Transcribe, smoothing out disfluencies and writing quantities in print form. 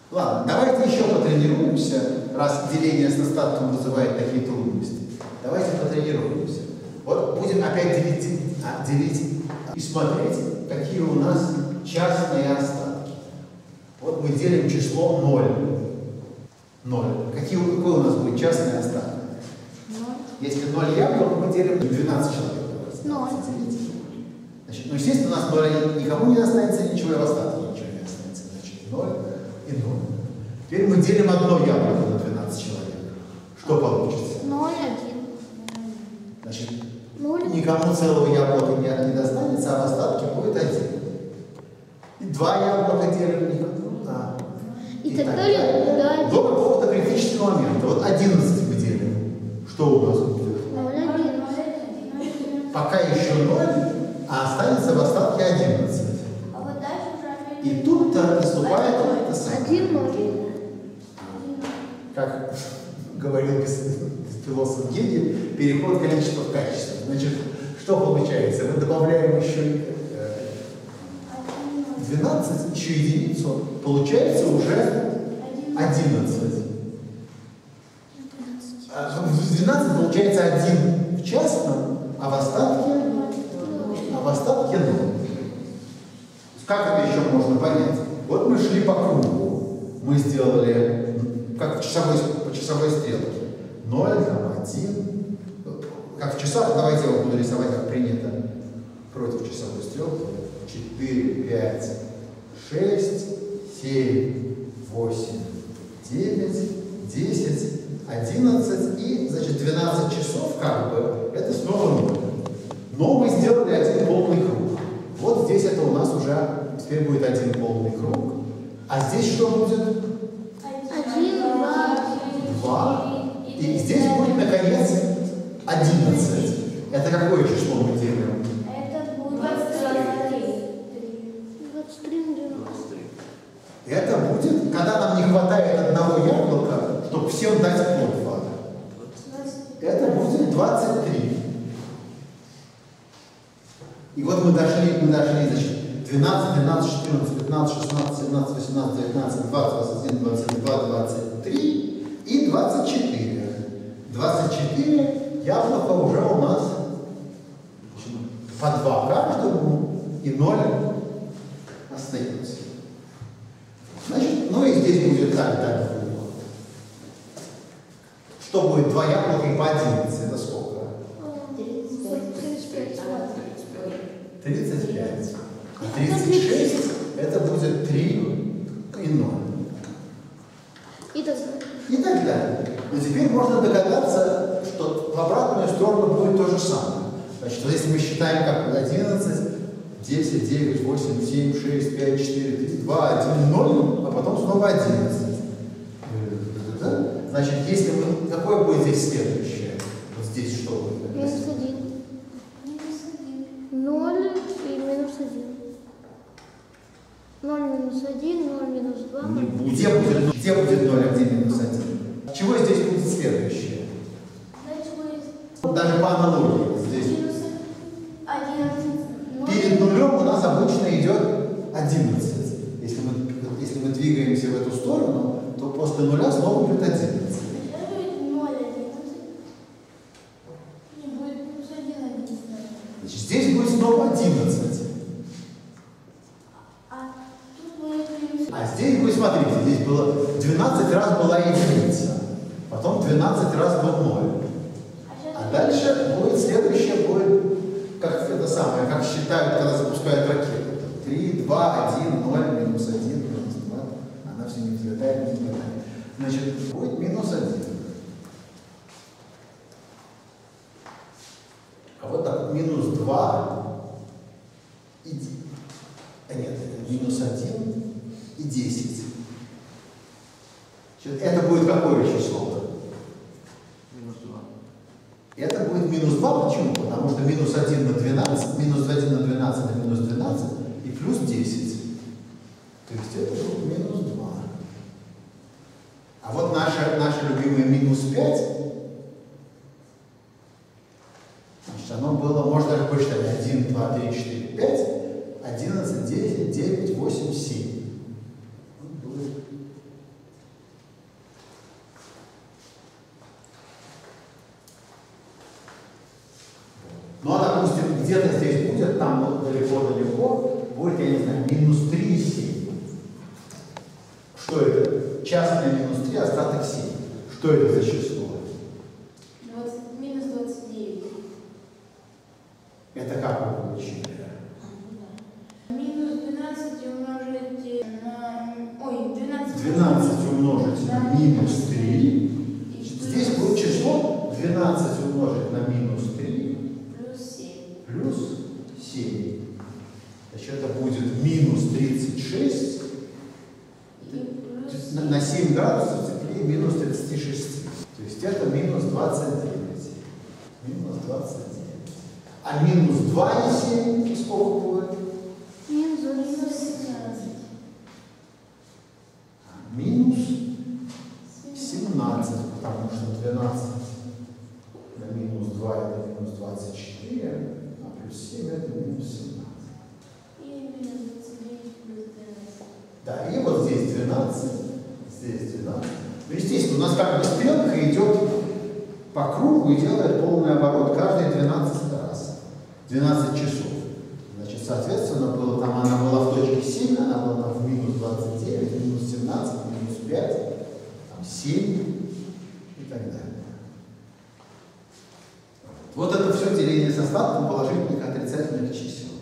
Ладно, давайте еще потренируемся, раз деление с остатком вызывает такие трудности. Давайте потренируемся. Вот будем опять делить и смотреть, какие у нас частные остатки. Вот мы делим число 0. 0. Какой у нас будет частный остаток? 0. Если 0 яблок, мы делим 12 человек. 0. Значит, ну, естественно, у нас 0 никому не останется ничего, и в остатке ничего не останется. Значит, 0 и 0. Теперь мы делим одно яблоко на 12 человек. Что получится? 0, 1. Значит, 0. никому целого яблока не достанется, а в остатке будет 1. И 2 яблока делим никому. Да. И так далее. Да. До какого-то критического момента. Вот 11 мы делим. Что у нас будет? 0, 1. Пока еще 0, а останется в остатке 11. А вот дальше уже... И тут-то наступает это самое. 1, 0. Как говорил философ Гегель, переход количества в качество. Значит, что получается? Мы добавляем еще 12, еще единицу, получается уже 11. В 12 получается 1 в частном, а в остатке 0. Как это еще можно понять? Вот мы шли по кругу, мы сделали, как по часовой стрелке, 0, 1, как в часах, давайте я буду рисовать, как принято, против часовой стрелки, 4, 5, 6, 7, 8, 9, 10, 11 и, значит, 12 часов, как бы, это снова 0. Но мы сделали один полный круг. Вот здесь это у нас уже, теперь будет один полный круг. А здесь что будет? 1, 2. 2. И здесь будет, наконец, 11. Это какое число мы делим? Это будет 23. 23 на 90. Это будет, когда нам не хватает одного яблока, чтобы всем дать по 2. Это будет 23. И вот мы дошли, значит, 12, 12, 14, 15, 16, 17, 18, 19, 20, 21, 22, 23 и 24. 24 яблока уже у нас по 2 каждому и 0 остается. Значит, ну и здесь будет так. Что будет 2 яблока и по 11? Это сколько? 35. А 36 это будет 3 и 0. И так далее. Но теперь можно догадаться, что в обратную сторону будет то же самое. Значит, если мы считаем как 11, 10, 9, 8, 7, 6, 5, 4, 3, 2, 1, 0, а потом снова 11. Значит, если мы... Какое будет здесь следующее? Вот здесь что будет? Минус 1. 0 и минус 1. 0 минус 1, 0 минус 2. Где будет 0, а где минус 1? Чего здесь будет следующее? Даже по аналогии здесь. Минус 11. Перед нулем у нас обычно идет 11. Если мы двигаемся в эту сторону, то после нуля снова будет 11. Значит, здесь будет снова 11. А здесь будет, смотрите, здесь было 12 раз была единица, потом 12 раз был 0. А дальше будет следующее, будет, как это самое, как считают, когда запускают ракету. 3, 2, 1, 0, минус 1, минус 2. Она все не взлетает, не взлетает. Значит, будет минус 1. А вот так, минус 2 и... нет, минус 1 и 10. Это будет какое число? Минус 2. Это будет минус 2. Почему? Потому что минус 1 на 12, минус 1 на 12 на минус 12 и плюс 10. То есть это будет минус 2. А вот наше любимое минус 5, значит, оно было, можно даже посчитать, 1, 2, 3, 4, 5, 11, 10, 9, 8, 7. будет там вот далеко-далеко, будет, я не знаю, минус 3,7. Что это? Частное минус 3, остаток 7. Что это за число? Минус 29. Это как вы получили? Минус 12 умножить на... Ой, 12. 12 умножить на минус 3. Здесь будет число 12 умножить на минус 3. Плюс 7. Плюс 7. Значит, это будет минус 36. На 7 градусов теплее минус 36. То есть это минус 29. Минус 29. А минус 2,7 сколько будет? Минус Минус 17. Минус 17, потому что 12 на минус 2 это минус 24, а плюс 7 это минус 17. И минус 29 плюс 12. Да, и вот здесь 12, здесь 12. Ну, естественно, у нас как бы стрелка идет по кругу и делает полный оборот каждые 12 раз. 12 часов. Значит, соответственно, было, там она была в точке 7, она была там в минус 29, минус 17, минус 5, там 7 и так далее. Вот это все деление с остатком положительных и отрицательных чисел.